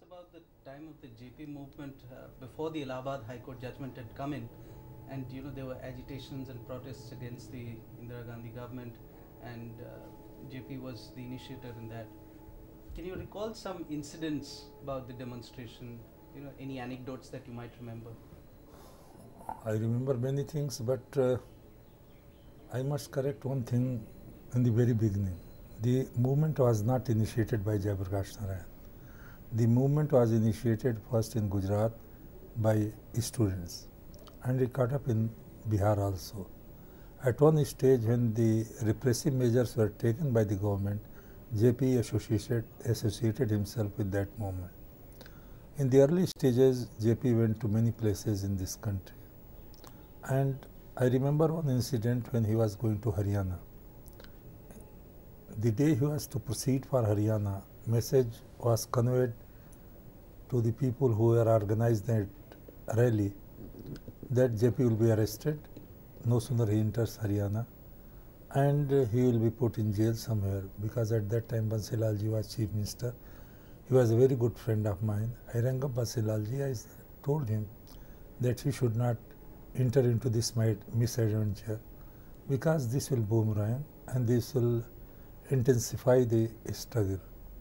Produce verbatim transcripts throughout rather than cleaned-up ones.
it's about the time of the J P movement uh, before the Allahabad High Court judgment had come in, and you know there were agitations and protests against the Indira Gandhi government, and uh, J P was the initiator in that. Can you recall some incidents about the demonstration? You know, any anecdotes that you might remember? I remember many things, but uh, I must correct one thing in the very beginning. The movement was not initiated by Jayaprakash Narayan. The movement was initiated first in Gujarat by students, and it caught up in Bihar also. At one stage, when the repressive measures were taken by the government, J P associated, associated himself with that movement. In the early stages, J P went to many places in this country. And I remember one incident when he was going to Haryana. The day he was to proceed for Haryana, message was conveyed to the people who were organized that rally that J P will be arrested no sooner he enters Haryana, and uh, he will be put in jail somewhere, because at that time Bansi Lalji was chief minister. He was a very good friend of mine. I rang up Bansi Lalji. I told him that he should not enter into this misadventure, because this will boomerang and this will intensify the struggle.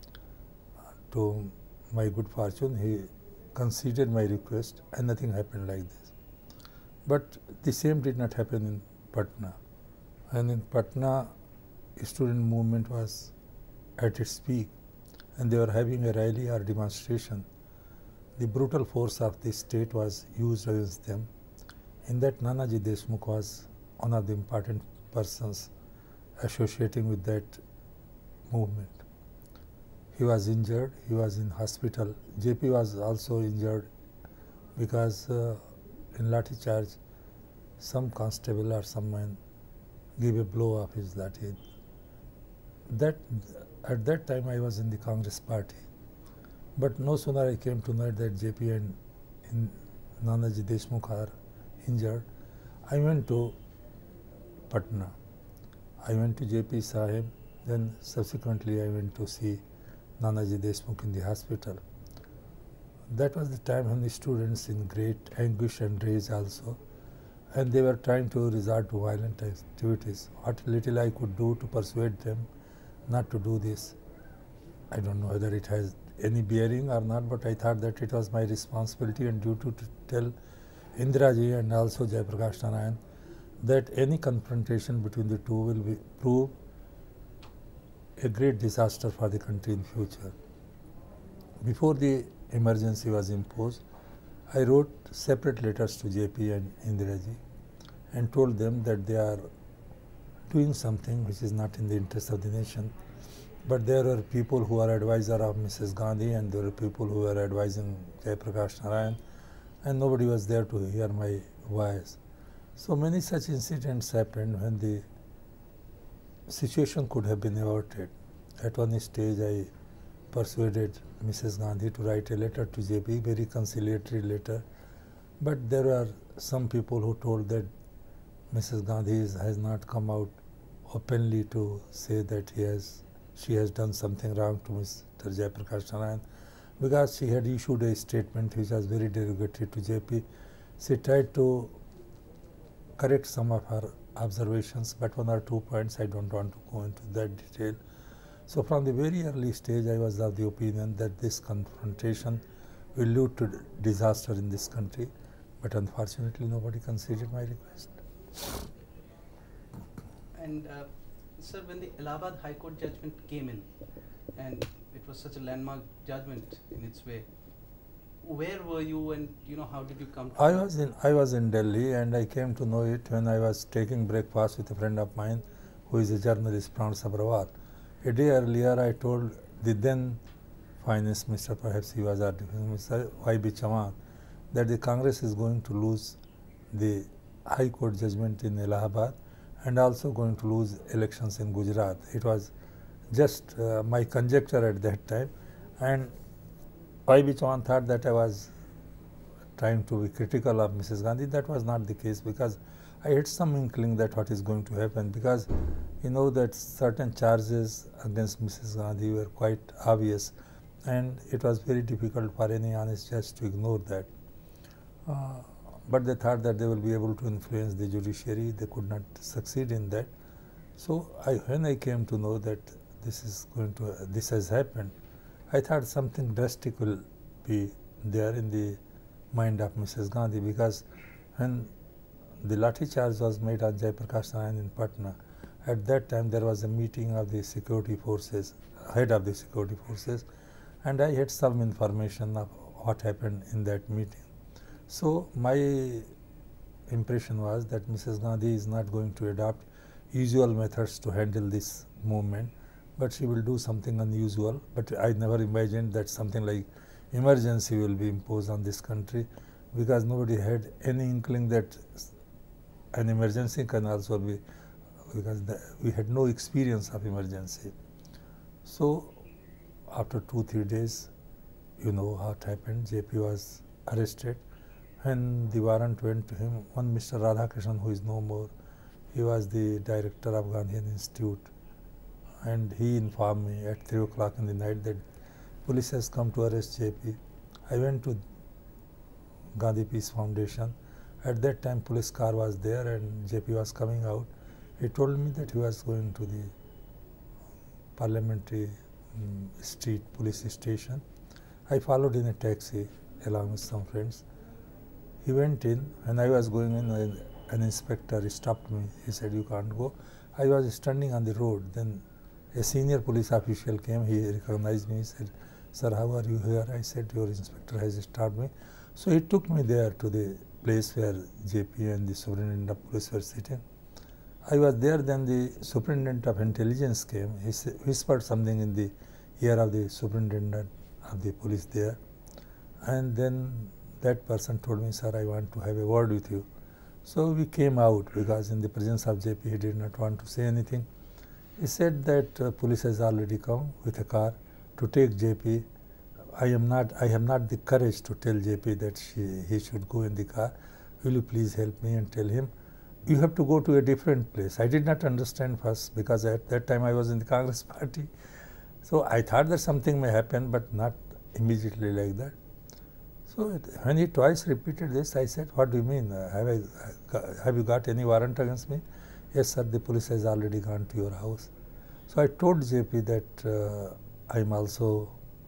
To my good fortune, he considered my request and nothing happened like this. But the same did not happen in Patna. And in Patna, student movement was at its peak, and they were having a rally or demonstration. The brutal force of the state was used against them. In that, Nanaji Deshmukh was one of the important persons associating with that movement. He was injured, he was in hospital. J P was also injured because uh, in lathi charge, some constable or someone gave a blow of his lathi. That, at that time I was in the Congress party. But no sooner I came to know that J P and in Nanaji Deshmukh are injured, I went to Patna. I went to J P Sahib, then subsequently I went to see Nanaji Deshmukh in the hospital. That was the time when the students in great anguish and rage also, and they were trying to resort to violent activities. What little I could do to persuade them not to do this, I don't know whether it has any bearing or not, but I thought that it was my responsibility and duty to tell Indira Ji and also Jayaprakash Narayan that any confrontation between the two will be, prove a great disaster for the country in future. Before the emergency was imposed, I wrote separate letters to J P and Indira Ji and told them that they are doing something which is not in the interest of the nation. But there were people who are advisor of Missus Gandhi, and there were people who were advising Jayaprakash Narayan, and nobody was there to hear my voice. So many such incidents happened when the situation could have been averted. At one stage, I persuaded Missus Gandhi to write a letter to J P, very conciliatory letter. But there are some people who told that Missus Gandhi is, has not come out openly to say that he has, she has done something wrong to Mister Jayaprakash Narayan, because she had issued a statement which was very derogatory to J P. She tried to correct some of her observations, but one or two points I don't want to go into that detail. So from the very early stage, I was of the opinion that this confrontation will lead to disaster in this country, but unfortunately nobody considered my request. And uh, sir, when the Allahabad High Court judgment came in, and it was such a landmark judgment in its way, where were you, and you know how did you come to I was in I was in Delhi, and I came to know it when I was taking breakfast with a friend of mine who is a journalist, Pran Sabrawal. A day earlier, I told the then finance minister, perhaps he was our defense minister, Y B Chavan, that the Congress is going to lose the High Court judgment in Allahabad and also going to lose elections in Gujarat. It was just uh, my conjecture at that time, and Y B Chavan thought that I was trying to be critical of Missus Gandhi. That was not the case, because I had some inkling that what is going to happen, because you know that certain charges against Missus Gandhi were quite obvious, and it was very difficult for any honest judge to ignore that. Uh, but they thought that they will be able to influence the judiciary. They could not succeed in that. So I, when I came to know that this is going to, uh, this has happened, I thought something drastic will be there in the mind of Missus Gandhi, because when the lathi charge was made on Jayaprakash Narayan in Patna, at that time there was a meeting of the security forces, head of the security forces, and I had some information of what happened in that meeting. So my impression was that Missus Gandhi is not going to adopt usual methods to handle this movement, but she will do something unusual. But I never imagined that something like emergency will be imposed on this country, because nobody had any inkling that an emergency can also be, because the, we had no experience of emergency. So after two, three days, you know what happened. J P was arrested. When the warrant went to him, one Mister Radhakrishnan, who is no more, he was the director of Gandhian Institute, and he informed me at three o'clock in the night that police has come to arrest J P. I went to Gandhi Peace Foundation. At that time, police car was there and J P was coming out. He told me that he was going to the Parliamentary um, Street police station. I followed in a taxi along with some friends. He went in. When I was going in, an inspector stopped me. He said, "You can't go." I was standing on the road. Then a senior police official came. He recognized me. He said, "Sir, how are you here?" I said, "Your inspector has stopped me." So he took me there to the place where J P and the superintendent of police were sitting. I was there. Then the superintendent of intelligence came. He whispered something in the ear of the superintendent of the police there, and then that person told me, "Sir, I want to have a word with you." So we came out, because in the presence of J P he did not want to say anything. He said that uh, police has already come with a car to take J P. I am not, I have not the courage to tell J P that she, he should go in the car. Will you please help me and tell him, you have to go to a different place. I did not understand first, because at that time I was in the Congress party. So I thought that something may happen, but not immediately like that. So it, when he twice repeated this, I said, "What do you mean? Uh, have, I, have you got any warrant against me?" "Yes, sir, the police has already gone to your house." So I told J P that uh, I am also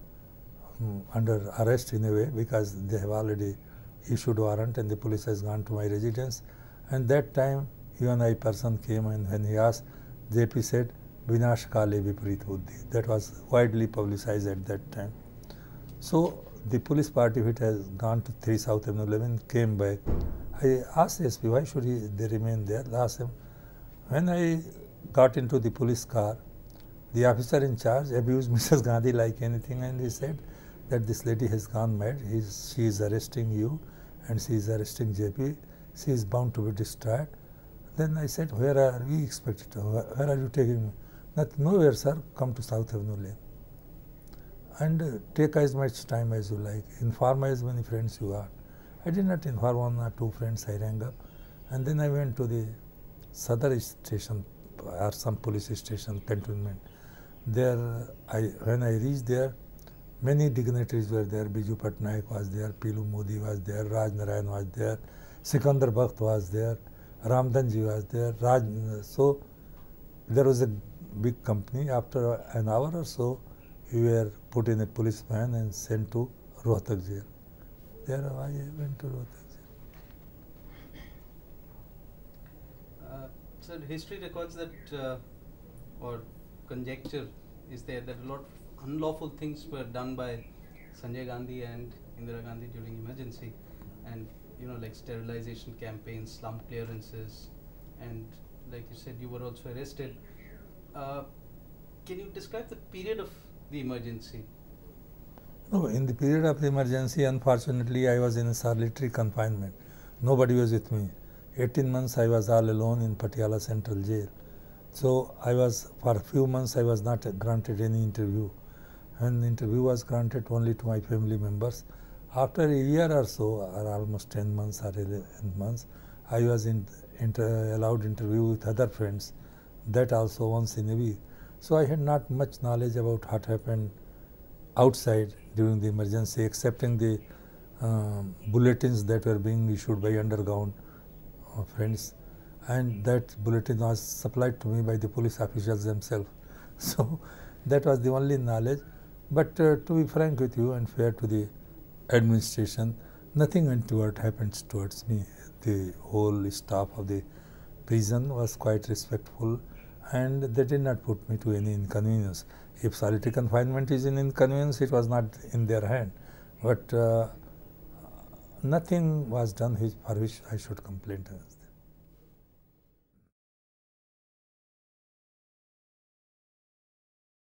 um, under arrest in a way, because they have already issued warrant and the police has gone to my residence. And that time, U N I person came, and when he asked, J P said, "Vinash kale viparit buddhi." That was widely publicized at that time. So the police party, which has gone to three South Avenue eleven, came back. I asked S P, why should he, they remain there? I asked him. When I got into the police car, the officer in charge abused Missus Gandhi like anything, and he said that this lady has gone mad. He's, she is arresting you and she is arresting J P. She is bound to be destroyed. Then I said, "Where are we expected to? Where are you taking me?" "Not nowhere, sir. Come to South Avenue Lane. And uh, take as much time as you like. Inform as many friends you are." I did not inform one or two friends. I rang up. And then I went to the Sadar station or some police station, cantonment. There, I, when I reached there, many dignitaries were there. Biju Patnaik was there, Pilu Modi was there, Raj Narayan was there, Sikandar Bakht was there, Ramdanji was there. Raj, so there was a big company. After an hour or so, we were put in a police van and sent to Rohtak jail. There I went to Rohtak jail. Uh, so history records that, uh, or conjecture is there, that a lot of unlawful things were done by Sanjay Gandhi and Indira Gandhi during emergency, and you know, like sterilization campaigns, slum clearances, and like you said, you were also arrested. Uh, can you describe the period of the emergency? No, in the period of the emergency, unfortunately, I was in a solitary confinement. Nobody was with me. eighteen months I was all alone in Patiala Central Jail. So I was, for a few months, I was not granted any interview. When the interview was granted only to my family members, after a year or so, or almost ten months or eleven months, I was in, inter, allowed interview with other friends, that also once in a week. So I had not much knowledge about what happened outside during the emergency, accepting the um, bulletins that were being issued by underground uh, friends, and that bulletin was supplied to me by the police officials themselves. So that was the only knowledge. But uh, to be frank with you and fair to the administration, nothing untoward happens towards me. The whole staff of the prison was quite respectful, and they did not put me to any inconvenience. If solitary confinement is an inconvenience, it was not in their hand. But uh, nothing was done which, for which I should complain.